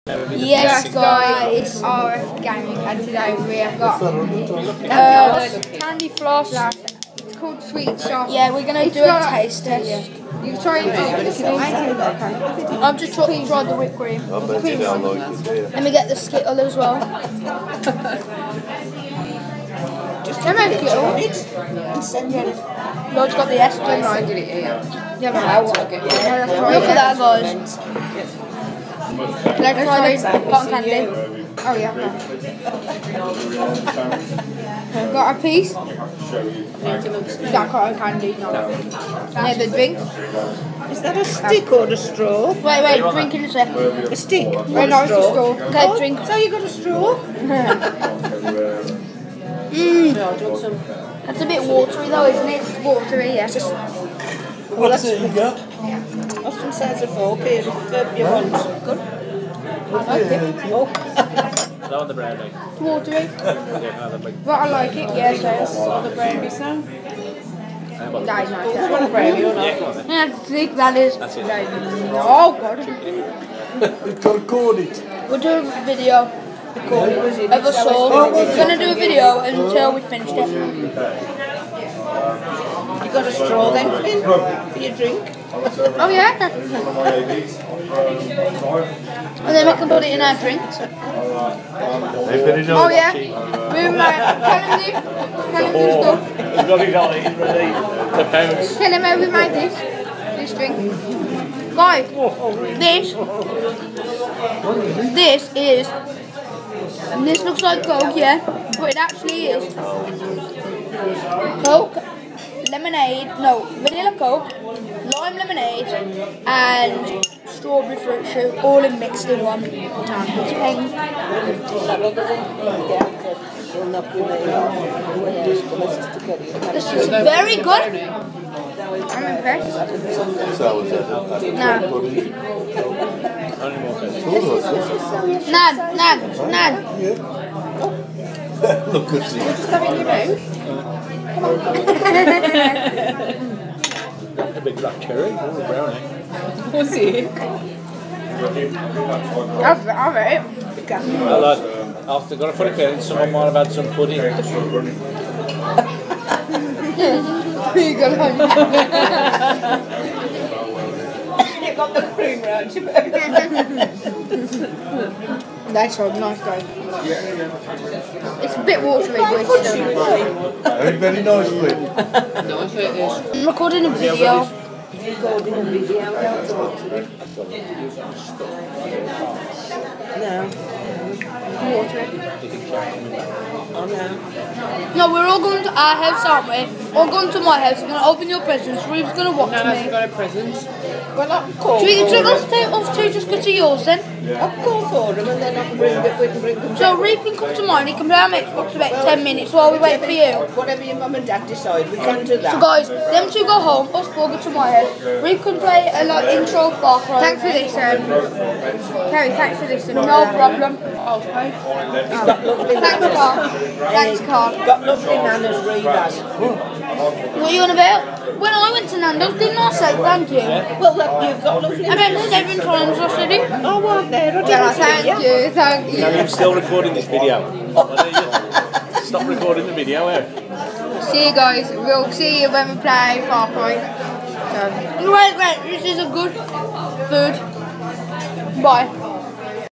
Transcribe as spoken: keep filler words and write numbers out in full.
Yes guys, R F Gaming, and today we have got uh, candy floss. It's called Sweet Shop. Yeah, we're going to do a taste test. Yeah. You try it. I've just tried, tried the whipped cream. Let me get the Skittle as well. Just Can I Skittle? Lord's got the S. I did it here. Yeah, but I want to get it. Look at that, guys. Can I try the cotton candy? Oh yeah. Got a piece? That cotton candy. No. Yeah, the drink. Is that a stick or a straw? Wait, wait, drink in a sec. A stick? Wait, no, it's a straw. Okay, oh, drink. So you got a straw? Mmm. That's a bit watery though, isn't it? It's watery, yeah. Just, well, that's it you got. Austin says a fork here if uh, you want. Good. Okay. Oh. That one the brownie. It's watery. Yeah, but I like it, yeah, so. The brownie sound? That is nice. You want a brownie or not? Yeah, that's thick, that is. That's it. Oh god. You've got to record it. We'll do a video. Of us all. We're going to do a video until we finished it. You got a straw then, Flynn, for your drink? Oh yeah? And then we can put it in our drinks. Oh yeah? We might tell him this. Tell him this stuff. He's got it on, he's ready to pounce. Tell him how we made this. This drink. Guys, this, this is, this looks like Coke, yeah? But it actually is Coke, lemonade, no, vanilla Coke, lime lemonade, and strawberry fruit shoot, all in mixed in one. This is very good. I'm impressed. No. Nan, Nan, Nan. Look at you. A big black cherry, or a brownie. What's it? I've got it. I like, after got a funny feeling someone might have had some pudding. You got on. You got the cream round your That's so nice, guys. It's a bit watery, but it's still nice. Very nice, Flynn. I'm recording a video. recording a video. No. Watery. Oh no. No, we're all going to our house, aren't we? All going to my house. We're going to open your presents. Reeve's going to watch No, me. I've got a present. Well, I'll call Should we, for should them. us two, us two just go to yours then? I'll call for them and then I can bring it, we can bring them. So Reeve can come to mine. He can play our Xbox for about ten minutes while we wait for you. Whatever your mum and dad decide, we can do that. So guys, them two go home. Us four go to my house. Reeve can play a like intro Far Cry. Thanks for this, um, Kerry. Thanks for this. No problem. I'll pay. He's got lovely Thanks, manners. Carl. Thanks, Carl. Got lovely manners, Reeve has. What are you on about? When I went to Nando's, didn't I say thank you? Well, look, you've got lovely I bet manners. seven times I said it. Oh, well, there, I didn't Yeah, see thank you. you, thank you. I'm still recording this video. Stop recording the video, eh? See you guys. We'll see you when we play Far Cry. So, wait, wait. This is a good food. Bye.